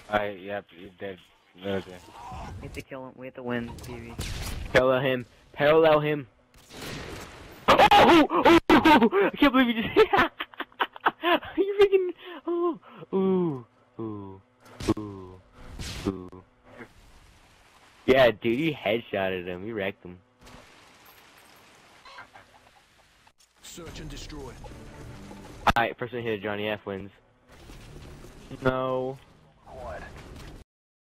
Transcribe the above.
Yep, you're dead. Okay. We have to kill him. We have to win, baby. Parallel him. Parallel him. Oh! I can't believe you just. You freaking. Oh! Ooh! Ooh! Ooh! Ooh! Yeah, dude, you headshotted him. You wrecked him. Search and destroy. Alright, first one hit Johnny F wins. No.